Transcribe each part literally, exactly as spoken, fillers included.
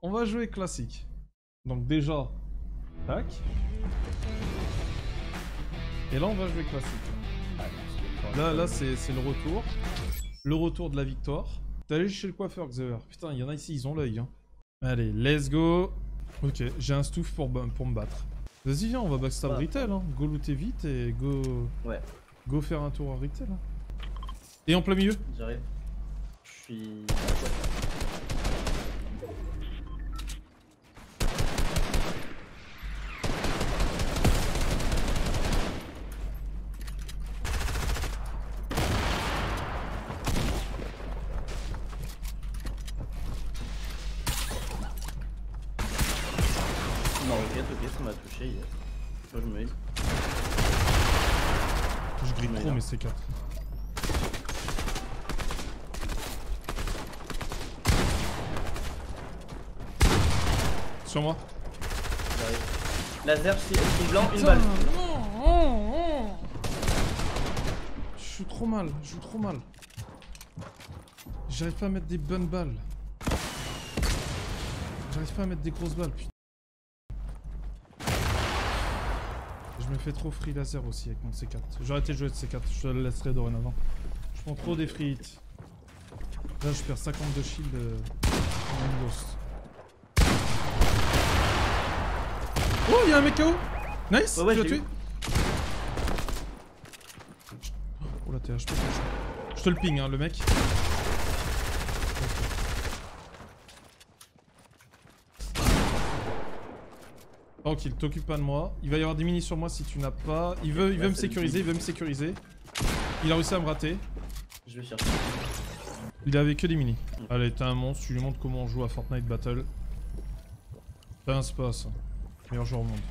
on va jouer classique. Donc déjà, tac. Et là, on va jouer classique. Là, là c'est le retour. Le retour de la victoire. T'es allé chez le coiffeur, Xavier. Putain, il y en a ici, ils ont l'œil. Hein. Allez, let's go. Ok, j'ai un stoof pour, pour me battre. Vas-y, viens, on va backstab ouais. Retail. Hein. Go looter vite et go... Ouais. Go faire un tour à Retail. Hein. Et en plein milieu. J'arrive. Je suis... Non, ok, ok, ça m'a touché hier. Moi je me mets. Je grille trop mes C quatre. Sur moi. J'arrive. Laser, je suis blanc, une balle. Oh, oh, oh. Je joue trop mal, je joue trop mal. J'arrive pas à mettre des bonnes balles. J'arrive pas à mettre des grosses balles, putain. Je me fais trop free laser aussi avec mon C quatre. J'ai arrêté de jouer de C quatre, je te le laisserai dorénavant. Je prends trop des free hits. Là je perds cinquante-deux shield euh, en une ghost. Oh, il y a un mec K O. Nice, ouais, ouais, tu l'as tué. Oh là t'es H P. Je te le ping hein le mec. Tranquille, t'occupe pas de moi. Il va y avoir des minis sur moi si tu n'as pas. Il veut, il veut me sécuriser, il veut me sécuriser. Il a réussi à me rater. Je vais chercher. Il avait que des minis. Mmh. Allez, t'es un monstre, tu lui montres comment on joue à Fortnite Battle. T'as un space. Meilleur joueur au monde.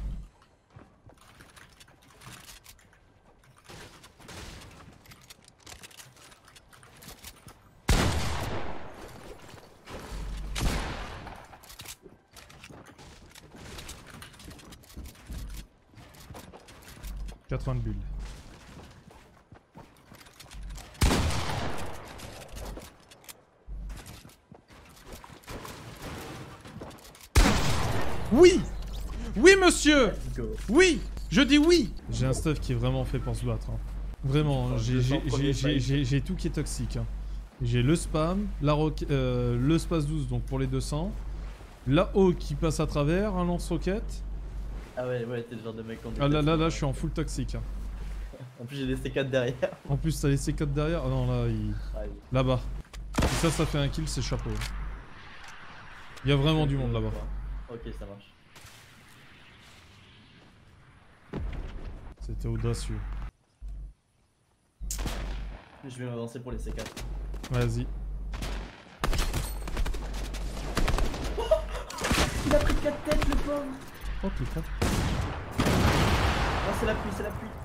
quatre-vingts bulles. Oui! Oui, monsieur! Oui! Je dis oui! J'ai un stuff qui est vraiment fait pour se battre. Hein. Vraiment, j'ai tout qui est toxique. Hein. J'ai le spam, la roque, euh, le space douze donc pour les deux cents, la haut qui passe à travers, un lance-roquette. Ah ouais, ouais, t'es le genre de mec qu'on Ah là, là, là, je suis en full toxique. Hein. En plus, j'ai des C quatre derrière. En plus, t'as les C quatre derrière. Ah non, là, il... là-bas. Si ça, ça fait un kill, c'est chapeau. Il y a vraiment du monde là-bas. Ok, ça marche. C'était audacieux. Je vais m'avancer pour les C quatre. Vas-y. Oh, il a pris quatre têtes, le pauvre. Oh putain. Oh, c'est la pluie, c'est la pluie.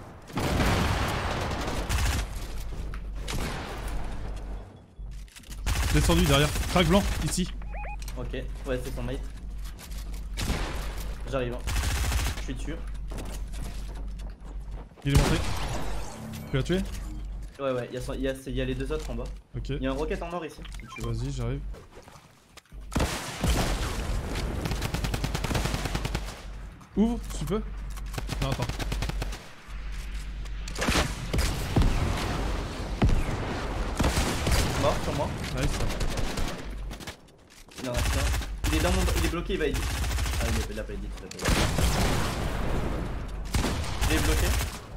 Descendu derrière. Crack blanc, ici. Ok, ouais, c'est son mate. J'arrive. Hein. Je suis dessus. Il est monté. Tu l'as tué? Ouais, ouais, il y, y, y, y a les deux autres en bas. Ok. Il y a un rocket en or ici. Si vas-y, j'arrive. Ouvre, si tu peux. Non, attends. Mort sur moi. Nice. Il en reste un. Il est dans mon... Il est bloqué, il va aider. Ah, il l'a pas aidé, il l'a pas aidé. Il est bloqué.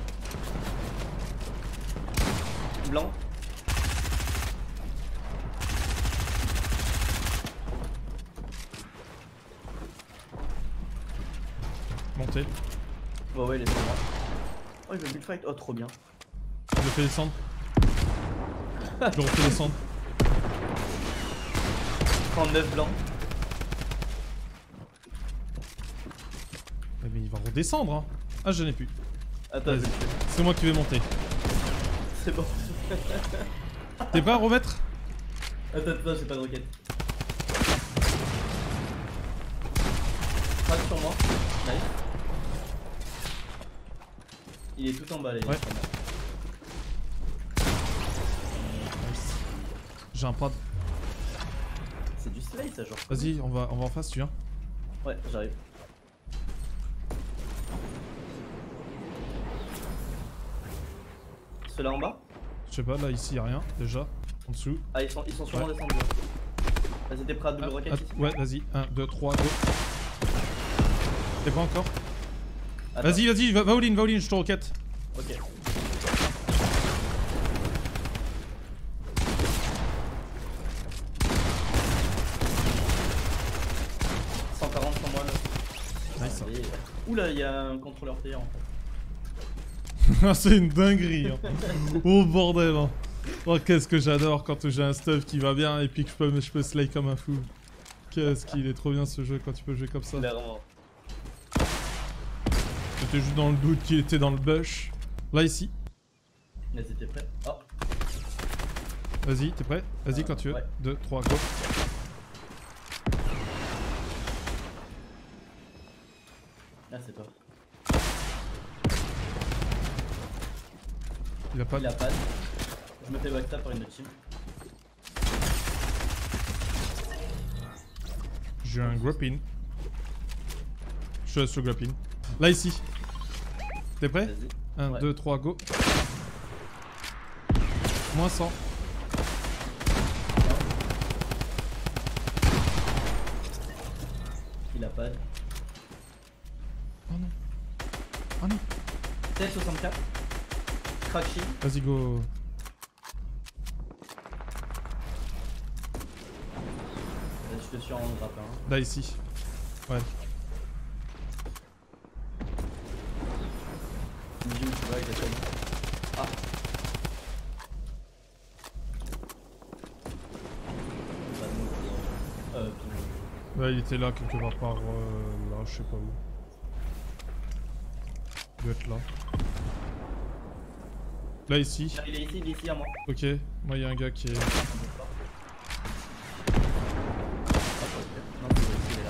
Blanc. Monté. Bon, ouais, il est sur moi. Oh, il veut build fight. Oh, trop bien. Je le fais descendre. Je le refais descendre. trente-neuf blanc. Mais il va redescendre. Hein. Ah, je n'ai plus. Attends, c'est moi qui vais monter. C'est bon. T'es pas à remettre? Attends, attends, j'ai pas de roquette. Crack sur moi. Nice. Il est tout en bas, les ouais. Nice. J'ai un pad. C'est du slay ça genre. Vas-y, on va, on va en face, tu viens. Ouais, j'arrive. Ceux-là en bas? Je sais pas, là ici y'a rien déjà. En dessous. Ah, ils sont, ils sont sûrement Ouais. descendus. Vas-y, t'es prêt à double Ah, rocket ah, ici? ouais, vas-y, un, deux, trois, go. T'es pas encore? Attends. Vas-y, vas-y, va, va all in, va all in, je te roquette. Ok. cent quarante sur moi là. Nice. Allez. Oula, il y a un contrôleur player en fait. C'est une dinguerie. Hein. Oh bordel. Hein. Oh, qu'est-ce que j'adore quand j'ai un stuff qui va bien et puis que je peux, je peux slay comme un fou. Qu'est-ce qu'il est trop bien ce jeu quand tu peux jouer comme ça. Clairement. J'étais juste dans le doute qu'il était dans le bush. Là ici. Vas-y, t'es prêt? Oh. Vas-y, t'es prêt? Vas-y Euh, quand tu veux. ouais. deux, trois, go. Là, c'est toi. Il a pas Il de... a pas de. Je me fais backstab par une autre team. J'ai un grappin. Je te laisse le grappin. Là ici. T'es prêt? Vas-y. un, Ouais. deux, trois, go. Moins cent. Il a pas de. Oh non. Oh non. sept soixante-quatre. Crack shield. Vas-y go. Vas-y, je te suis en grappin. Hein. Là ici. Ouais. Une gym, tu vois, avec la chaîne. Ah. Pas de move. Euh, puis- Ouais, il était là quelque part par euh, là, je sais pas où. Il doit être là. Là ici. Il est ici, il est ici à moi. Ok. Moi il y a un gars qui est. Ah, ok. Non, c'est ici, il est là.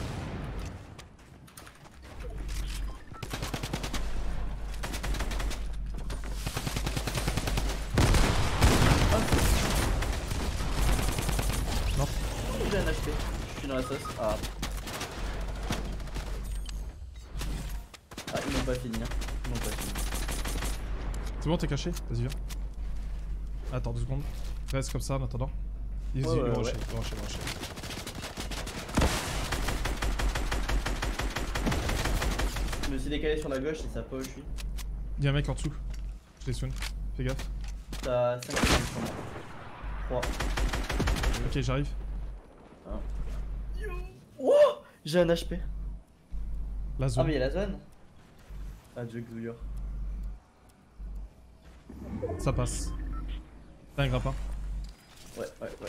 Non. J'ai un H P. Je suis dans la sauce. Ah. Ah, ils m'ont pas fini. Hein. Ils m'ont pas fini. C'est bon, t'es caché? Vas-y, viens. Attends deux secondes. Reste comme ça en attendant. Vas-y, Ouais, ouais, le rocher, ouais. le rocher, le rocher. Je me suis décalé sur la gauche et ça poche lui. Il y a un mec en dessous. Je l'ai soigné. Fais gaffe. T'as cinq secondes sur moi. trois. Ok, j'arrive. Oh, j'ai un H P. La Ah, zone. mais il y a la zone. Ah, Dieu Xouillure. Ça passe. T'as un grappin. Ouais, ouais, ouais.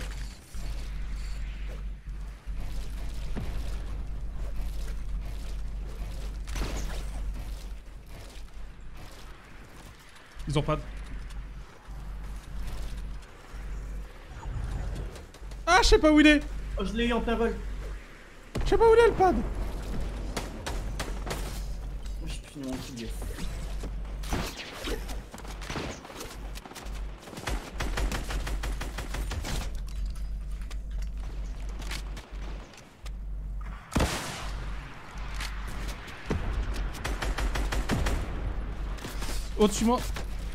Ils ont pas de. Ah, je sais pas où il est. Oh, je l'ai eu en plein vol. Je sais pas où il est le pad. Oh, j'ai fini mon kill, yes. Au-dessus de moi.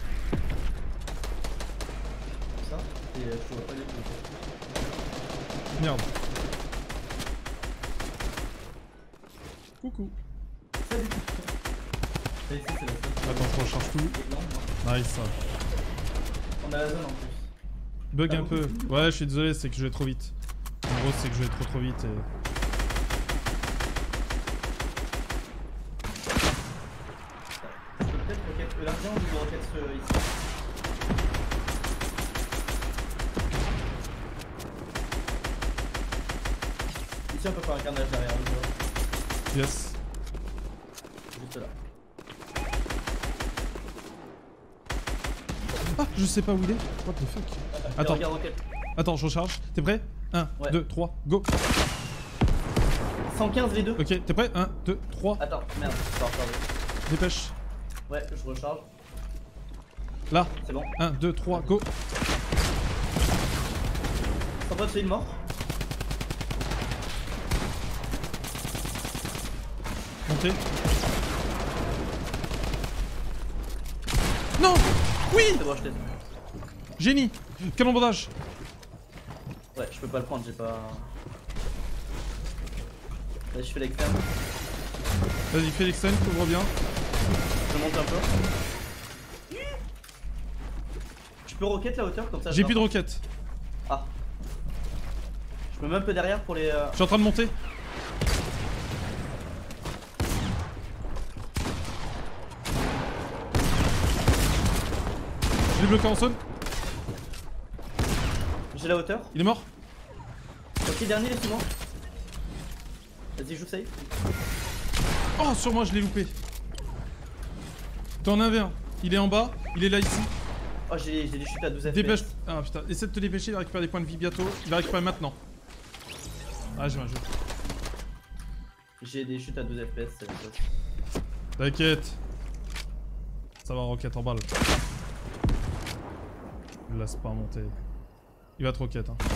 Ça, et euh, je vois pas les deux. Merde. Coucou. Salut. Et ici, c'est la sauce. Attends, je recharge tout. Non, non. Nice. On a la zone en plus. Bug Ah, un oui. peu. Ouais, je suis désolé, c'est que je vais trop vite. En gros, c'est que je vais trop trop vite et. Je peux peut-être rocket. Euh, l'argent ou double rocket euh, ici. Ici, on peut faire un carnage derrière. on voit. Yes. Juste là. Ah, je sais pas où il est. What the fuck. Et Attends. regarde rocket. Attends, je recharge. T'es prêt? un, Ouais. deux, trois, go. cent quinze les deux. Ok, t'es prêt? un, deux, trois, Attends, merde, je dois recharger. dépêche. Ouais, je recharge. Là. C'est bon. un, deux, trois, go. Sans pas c'est une mort. monter. Non. Oui. C'est bon, je t'ai. Génie. Calombrage. Ouais, je peux pas le prendre, j'ai pas... Vas-y, je fais l'externe. Vas-y, fais l'externe, couvre bien. Je monte un peu. Je peux rocket la hauteur comme ça? J'ai plus de roquettes. Ah. Je me mets un peu derrière pour les... Euh... Je suis en train de monter. Je l'ai bloqué en zone. J'ai la hauteur. Il est mort. Ok, dernier, laisse-moi. Vas-y, joue safe. Oh, sur moi, je l'ai loupé. T'en avais un. Il est en bas. Il est là ici. Oh, j'ai des chutes à douze F P S. Dépêche. Ah putain, essaie de te dépêcher. Il va récupérer des points de vie bientôt. Il va récupérer maintenant. Ah, j'ai mal joué. J'ai des chutes à douze F P S. T'inquiète. Ça va, roquette en balle. Il laisse pas monter. Il va te roquette. Hein.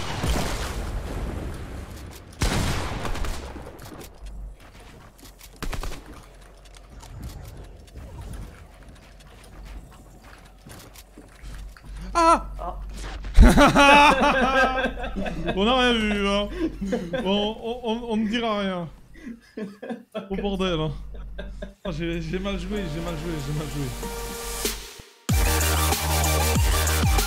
Ah, ah. On a rien vu, hein. On, on, on, on ne dira rien. Au bordel, hein. Oh, j'ai mal joué, j'ai mal joué, j'ai mal joué.